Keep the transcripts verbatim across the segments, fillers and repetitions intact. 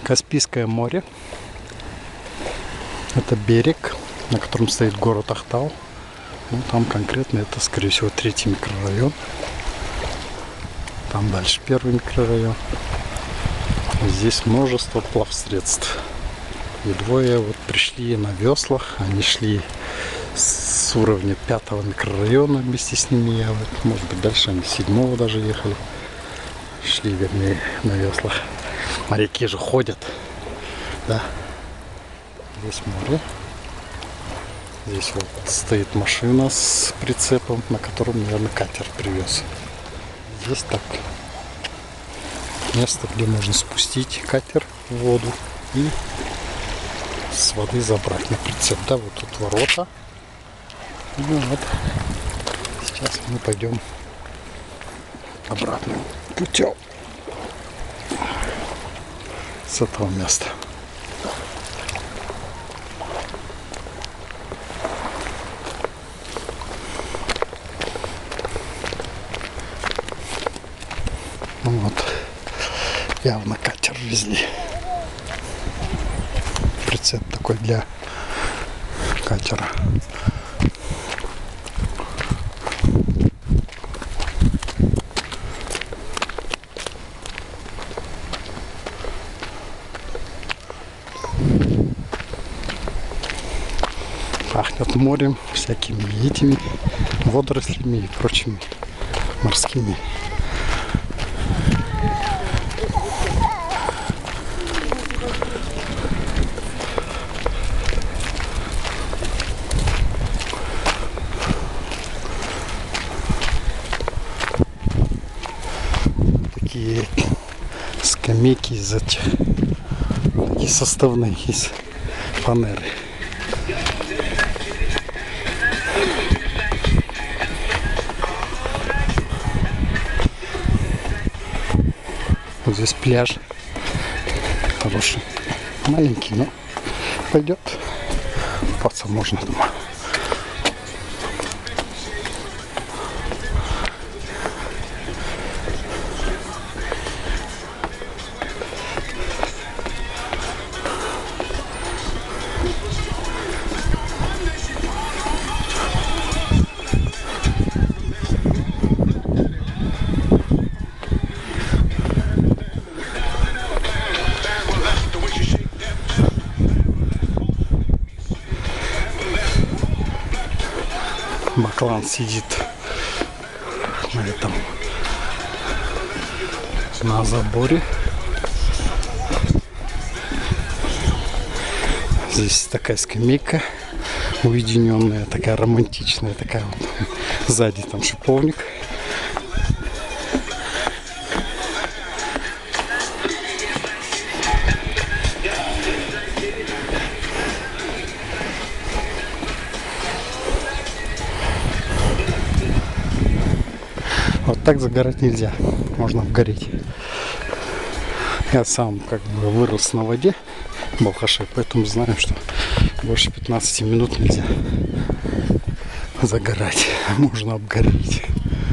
Каспийское море. Это берег, на котором стоит город Ахтау. Ну, там конкретно это, скорее всего, третий микрорайон. Там дальше первый микрорайон. Здесь множество плавсредств. И двое вот пришли на веслах. Они шли с уровня пятого микрорайона вместе с ними. Я вот, может быть, дальше они с седьмого даже ехали. Шли, вернее, на веслах. Моряки же ходят. Да. Здесь море. Здесь вот стоит машина с прицепом, на котором, наверное, катер привез. Здесь так место, где можно спустить катер в воду и с воды забрать на прицеп. Да, вот тут ворота. Ну вот. Сейчас мы пойдем обратным путем с этого места. Ну вот, явно катер везли. Прицеп такой для катера. Пахнет морем, всякими этими водорослями и прочими морскими. Такие скамейки из этих, такие составные из фанеры. Вот здесь пляж хороший, маленький, но пойдет. Купаться можно, думаю. Баклан сидит на этом, на заборе. Здесь такая скамейка уединенная, такая романтичная, такая вот. Сзади там шиповник. Вот так загорать нельзя, можно обгореть. Я сам как бы вырос на воде в Балхаше, поэтому знаю, что больше пятнадцати минут нельзя загорать, можно обгореть.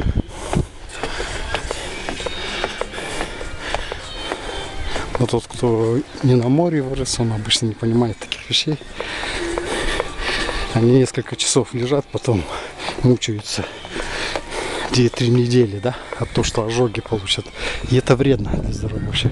Но тот, кто не на море вырос, он обычно не понимает таких вещей. Они несколько часов лежат, потом мучаются две-три недели, да, от того, что ожоги получат. И это вредно для здоровья вообще.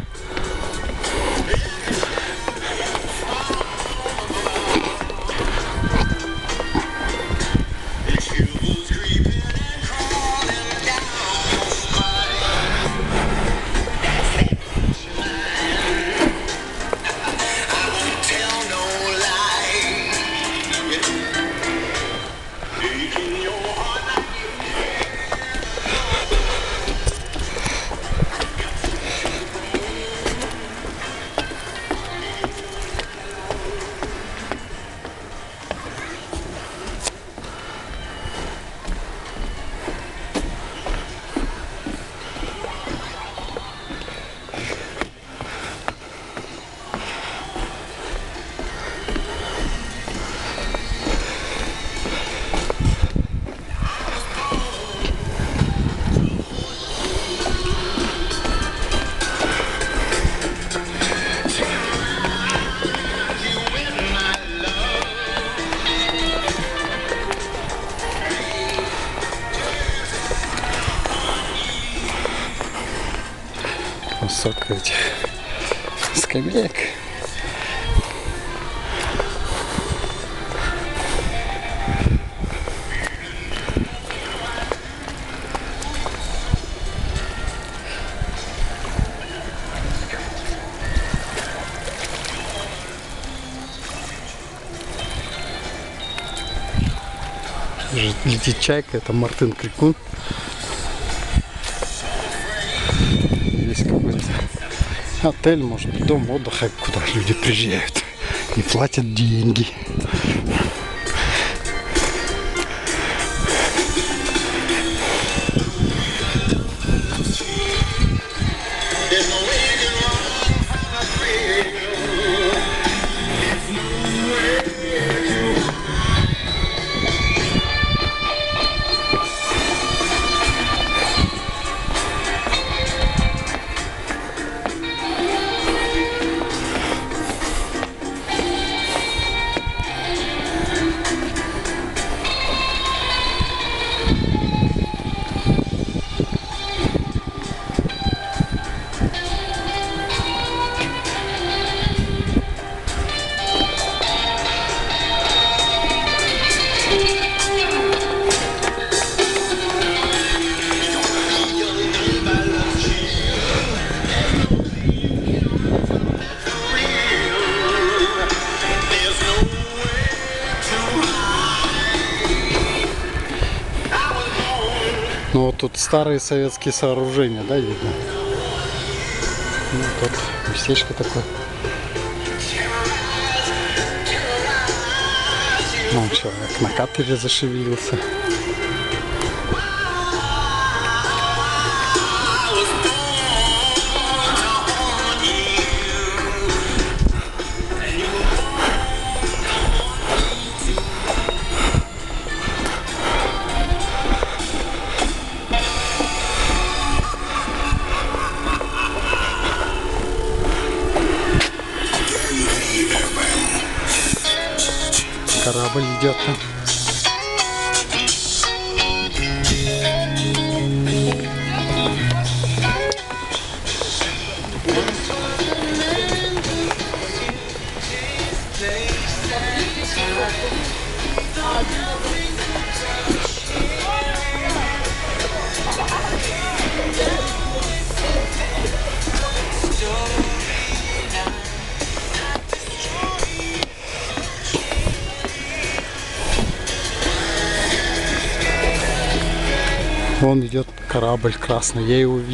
сколько этих скамеек. Летит чайка, это Мартын Крикун. Есть какой-то отель, может быть, дом отдыха, куда люди приезжают и платят деньги. Ну вот тут старые советские сооружения, да, видно? Ну, тут местечко такое. Ну, человек на катере зашевелился. Корабль идет там. Вон идет корабль красный, я его видел.